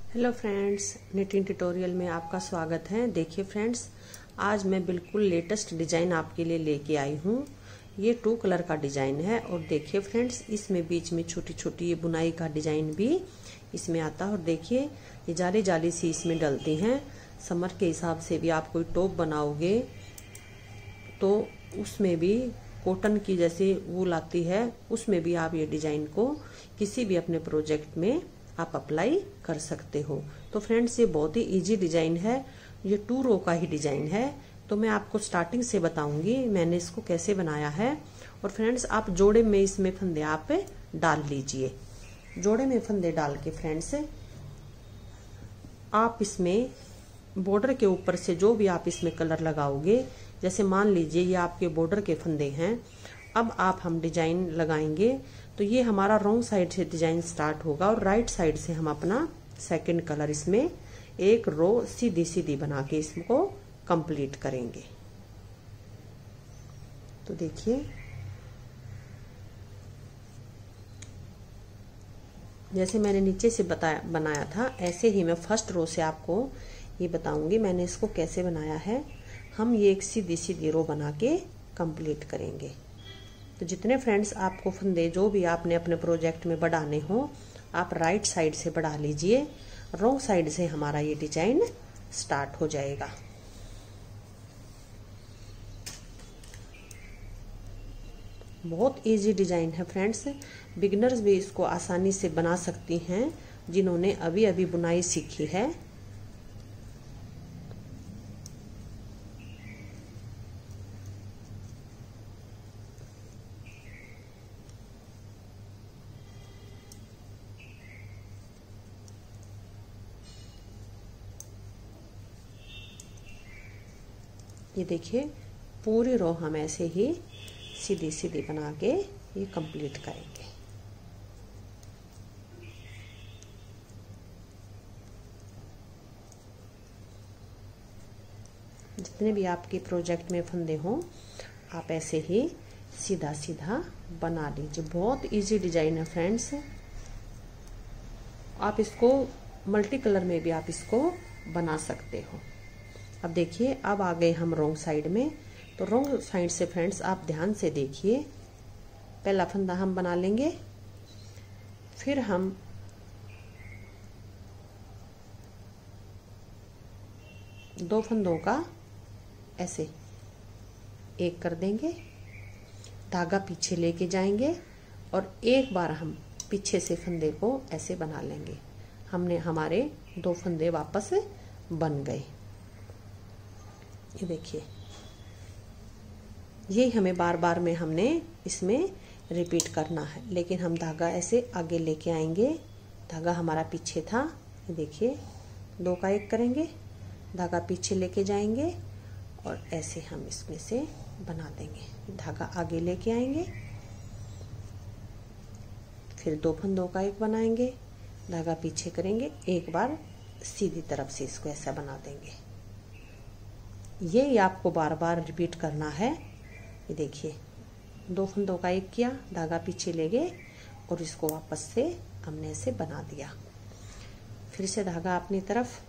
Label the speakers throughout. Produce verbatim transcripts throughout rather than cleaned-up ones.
Speaker 1: Hello friends, knitting tutorial में आपका स्वागत है। देखिए फ्रेंड्स, आज मैं बिल्कुल लेटेस्ट डिजाइन आपके लिए लेके आई हूँ। ये टू कलर का डिजाइन है और देखिए फ्रेंड्स, इसमें बीच में छोटी छोटी ये बुनाई का डिजाइन भी इसमें आता है। और देखिए ये जाली जाली सी इसमें डलती हैं। समर के हिसाब से भी आप कोई टॉप बनाओगे तो उसमें भी कॉटन की जैसे वूल आती है, उसमें भी आप ये डिजाइन को किसी भी अपने प्रोजेक्ट में आप अप्लाई कर सकते हो। तो फ्रेंड्स, ये बहुत ही इजी डिजाइन है। ये टू रो का ही डिजाइन है। तो मैं आपको स्टार्टिंग से बताऊंगी मैंने इसको कैसे बनाया है। और फ्रेंड्स, आप जोड़े में इसमें फंदे आप डाल लीजिए। जोड़े में फंदे डाल के फ्रेंड्स, आप इसमें बॉर्डर के ऊपर से जो भी आप इसमें कलर लगाओगे, जैसे मान लीजिए ये आपके बॉर्डर के फंदे हैं। अब आप हम डिजाइन लगाएंगे तो ये हमारा रॉन्ग साइड से डिजाइन स्टार्ट होगा और राइट साइड से हम अपना सेकंड कलर इसमें एक रो सीधी सीधी बना के इसको कंप्लीट करेंगे। तो देखिए, जैसे मैंने नीचे से बताया बनाया था, ऐसे ही मैं फर्स्ट रो से आपको ये बताऊंगी मैंने इसको कैसे बनाया है। हम ये एक सीधी सीधी रो बना के कंप्लीट करेंगे। तो जितने फ्रेंड्स आपको फंदे जो भी आपने अपने प्रोजेक्ट में बढ़ाने हो, आप राइट साइड से बढ़ा लीजिए। रॉन्ग साइड से हमारा ये डिजाइन स्टार्ट हो जाएगा। बहुत इजी डिजाइन है फ्रेंड्स, बिगिनर्स भी इसको आसानी से बना सकती हैं जिन्होंने अभी अभी बुनाई सीखी है। ये देखिए, पूरी रो हम ऐसे ही सीधी सीधी बना के ये कंप्लीट करेंगे। जितने भी आपके प्रोजेक्ट में फंदे हों, आप ऐसे ही सीधा सीधा बना लीजिए। बहुत इजी डिजाइन है फ्रेंड्स। आप इसको मल्टी कलर में भी आप इसको बना सकते हो। अब देखिए, अब आ गए हम रॉन्ग साइड में। तो रॉन्ग साइड से फ्रेंड्स आप ध्यान से देखिए, पहला फंदा हम बना लेंगे, फिर हम दो फंदों का ऐसे एक कर देंगे, धागा पीछे लेके जाएंगे और एक बार हम पीछे से फंदे को ऐसे बना लेंगे। हमने हमारे दो फंदे वापस बन गए। ये देखिए, ये हमें बार बार में हमने इसमें रिपीट करना है, लेकिन हम धागा ऐसे आगे लेके आएंगे। धागा हमारा पीछे था, ये देखिए, दो का एक करेंगे, धागा पीछे लेके जाएंगे और ऐसे हम इसमें से बना देंगे। धागा आगे लेके आएंगे, फिर दो फंदों का एक बनाएंगे, धागा पीछे करेंगे, एक बार सीधी तरफ से इसको ऐसा बना देंगे। ये आपको बार बार रिपीट करना है। ये देखिए, दो फंदों का एक किया, धागा पीछे ले गए और इसको वापस से हमने ऐसे बना दिया। फिर से धागा अपनी तरफ,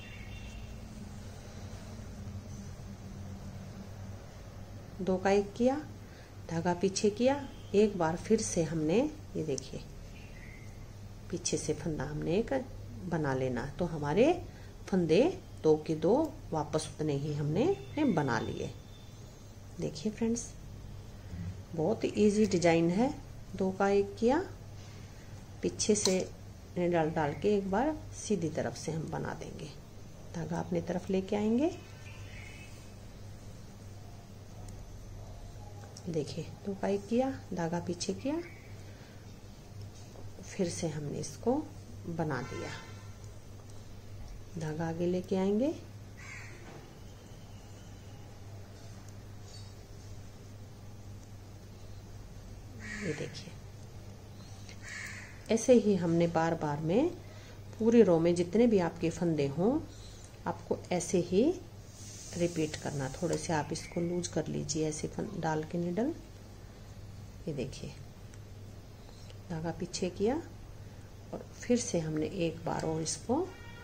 Speaker 1: दो का एक किया, धागा पीछे किया, एक बार फिर से हमने ये देखिए पीछे से फंदा हमने एक बना लेना। तो हमारे फंदे दो के दो वापस उतने ही हमने बना लिए। देखिए फ्रेंड्स, बहुत ही इजी डिजाइन है। दो का एक किया, पीछे से डाल डाल के एक बार सीधी तरफ से हम बना देंगे। धागा अपनी तरफ लेके आएंगे। देखिए, दो का एक किया, धागा पीछे किया, फिर से हमने इसको बना दिया। धागा आगे लेके आएंगे, ये देखिए, ऐसे ही हमने बार बार में पूरी रो में जितने भी आपके फंदे हों, आपको ऐसे ही रिपीट करना। थोड़े से आप इसको लूज कर लीजिए ऐसे डाल के निडल। ये देखिए, धागा पीछे किया और फिर से हमने एक बार और इसको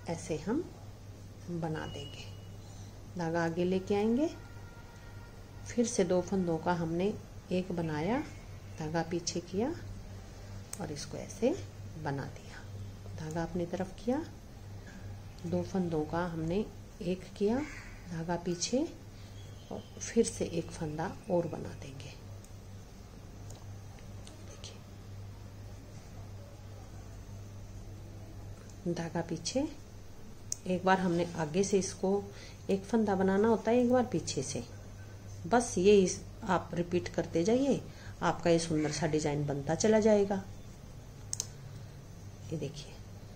Speaker 1: ऐसे हम बना देंगे। धागा आगे लेके आएंगे, फिर से दो फंदों का हमने एक बनाया, धागा पीछे किया और इसको ऐसे बना दिया। धागा अपनी तरफ किया, दो फंदों का हमने एक किया, धागा पीछे और फिर से एक फंदा और बना देंगे। देखिए, धागा पीछे, एक बार हमने आगे से इसको एक फंदा बनाना होता है, एक बार पीछे से, बस ये इस आप रिपीट करते जाइए, आपका ये सुंदर सा डिजाइन बनता चला जाएगा। ये देखिए,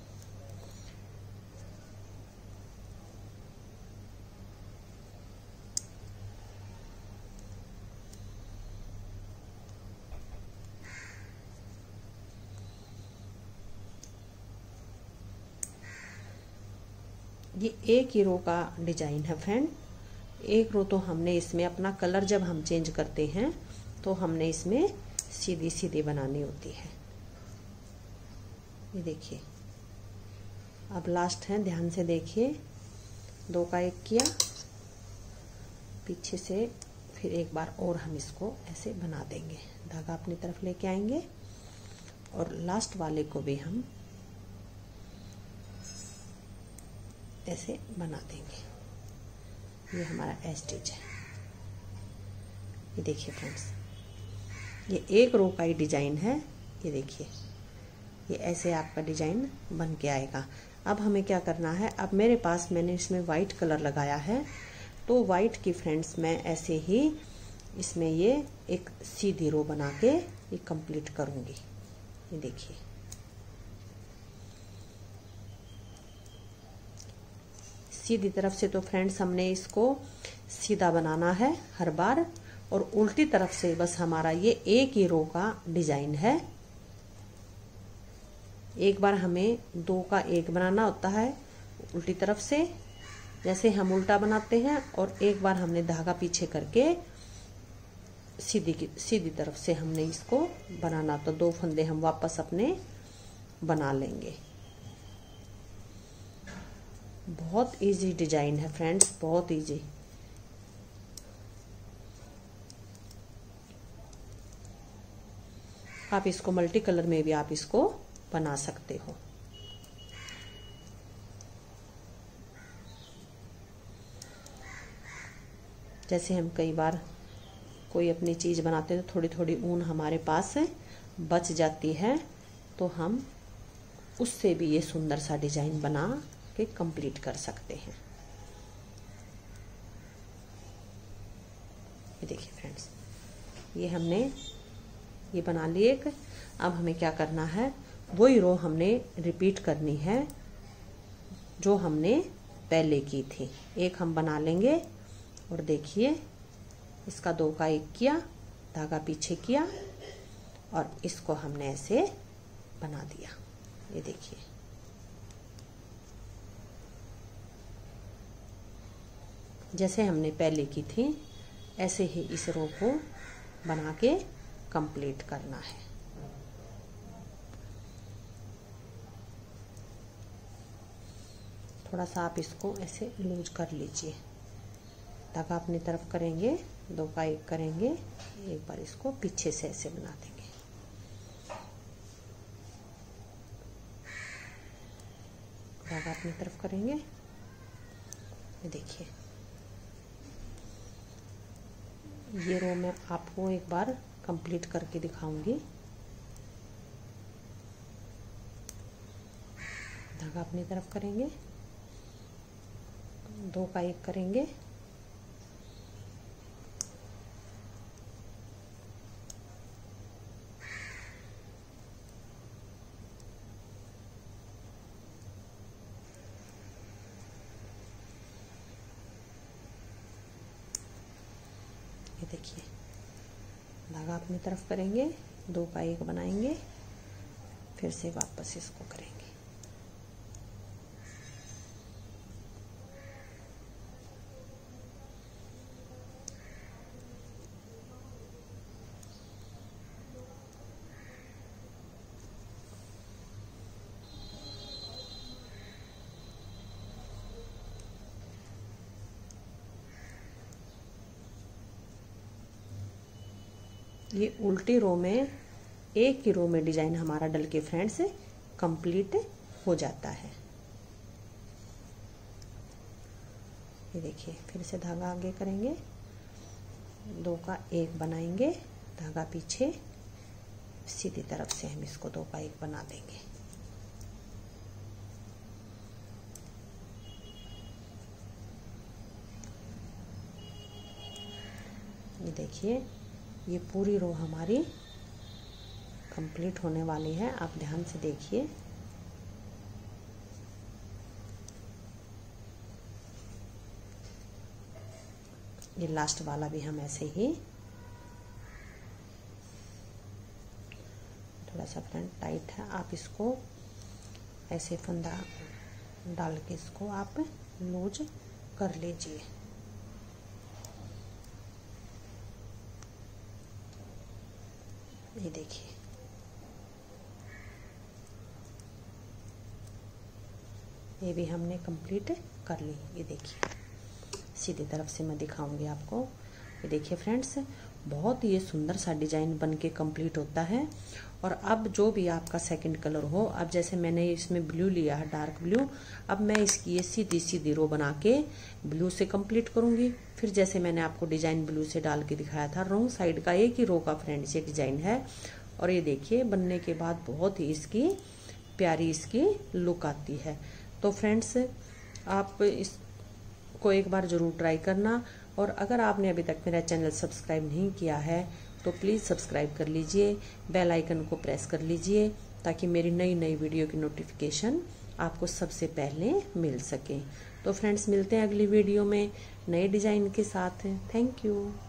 Speaker 1: ये एक ही रो का डिजाइन है फ्रेंड। एक रो तो हमने इसमें अपना कलर जब हम चेंज करते हैं तो हमने इसमें सीधी सीधी बनानी होती है। ये देखिए, अब लास्ट है, ध्यान से देखिए, दो का एक किया, पीछे से फिर एक बार और हम इसको ऐसे बना देंगे। धागा अपनी तरफ लेके आएंगे और लास्ट वाले को भी हम ऐसे बना देंगे। ये हमारा एस्टिच है। ये देखिए फ्रेंड्स, ये एक रो का ही डिजाइन है। ये देखिए, ये ऐसे आपका डिजाइन बन के आएगा। अब हमें क्या करना है, अब मेरे पास मैंने इसमें वाइट कलर लगाया है, तो वाइट की फ्रेंड्स मैं ऐसे ही इसमें ये एक सीधी रो बना के ये कंप्लीट करूंगी। ये देखिए, सीधी तरफ से तो फ्रेंड्स हमने इसको सीधा बनाना है हर बार, और उल्टी तरफ से बस हमारा ये एक ही रो का डिजाइन है। एक बार हमें दो का एक बनाना होता है उल्टी तरफ से, जैसे हम उल्टा बनाते हैं, और एक बार हमने धागा पीछे करके सीधी की सीधी तरफ से हमने इसको बनाना, तो दो फंदे हम वापस अपने बना लेंगे। बहुत इजी डिजाइन है फ्रेंड्स, बहुत इजी। आप इसको मल्टी कलर में भी आप इसको बना सकते हो। जैसे हम कई बार कोई अपनी चीज बनाते हैं तो थोड़ी थोड़ी ऊन हमारे पास बच जाती है, तो हम उससे भी ये सुंदर सा डिजाइन बना के कंप्लीट कर सकते हैं। ये देखिए फ्रेंड्स, ये हमने ये बना ली एक। अब हमें क्या करना है, वही रो हमने रिपीट करनी है जो हमने पहले की थी। एक हम बना लेंगे और देखिए, इसका दो का एक किया, धागा पीछे किया और इसको हमने ऐसे बना दिया। ये देखिए, जैसे हमने पहले की थी ऐसे ही इस रो को बना के कंप्लीट करना है। थोड़ा सा आप इसको ऐसे लूज कर लीजिए, धागा अपनी तरफ करेंगे, दो का एक करेंगे, एक बार इसको पीछे से ऐसे बना देंगे। धागा अपनी तरफ करेंगे। ये देखिए, ये रो मैं आपको एक बार कंप्लीट करके दिखाऊंगी। धागा अपनी तरफ करेंगे, दो का एक करेंगे, ये देखिए, धागा अपनी तरफ करेंगे, दो का एक बनाएंगे, फिर से वापस इसको करेंगे। ये उल्टी रो में एक ही रो में डिजाइन हमारा डल के फ्रेंड्स कंप्लीट हो जाता है। ये देखिए, फिर से धागा आगे करेंगे, दो का एक बनाएंगे, धागा पीछे, सीधी तरफ से हम इसको दो का एक बना देंगे। ये देखिए, ये पूरी रो हमारी कंप्लीट होने वाली है। आप ध्यान से देखिए। ये लास्ट वाला भी हम ऐसे ही थोड़ा सा फ्रंट टाइट है, आप इसको ऐसे फंदा डाल के इसको आप लूज कर लीजिए। ये देखिए, ये भी हमने कंप्लीट कर ली। ये देखिए, सीधी तरफ से मैं दिखाऊंगी आपको। ये देखिए फ्रेंड्स, बहुत ये सुंदर सा डिजाइन बन के कंप्लीट होता है। और अब जो भी आपका सेकंड कलर हो, अब जैसे मैंने इसमें ब्लू लिया है, डार्क ब्लू, अब मैं इसकी ये सीधी सीधी रो बना के ब्लू से कंप्लीट करूंगी। फिर जैसे मैंने आपको डिजाइन ब्लू से डाल के दिखाया था, रॉन्ग साइड का एक ही रो का फ्रेंड्स ये डिजाइन है। और ये देखिए, बनने के बाद बहुत ही इसकी प्यारी इसकी लुक आती है। तो फ्रेंड्स, आप इसको एक बार जरूर ट्राई करना। और अगर आपने अभी तक मेरा चैनल सब्सक्राइब नहीं किया है तो प्लीज़ सब्सक्राइब कर लीजिए, बेल आइकन को प्रेस कर लीजिए, ताकि मेरी नई नई वीडियो की नोटिफिकेशन आपको सबसे पहले मिल सके। तो फ्रेंड्स, मिलते हैं अगली वीडियो में नए डिज़ाइन के साथ। Thank you.